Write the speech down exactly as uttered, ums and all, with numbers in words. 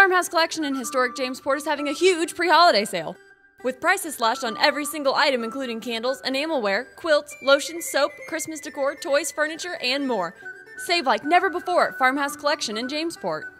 Farmhouse Collection in historic Jamesport is having a huge pre-holiday sale, with prices slashed on every single item including candles, enamelware, quilts, lotions, soap, Christmas decor, toys, furniture, and more. Save like never before at Farmhouse Collection in Jamesport.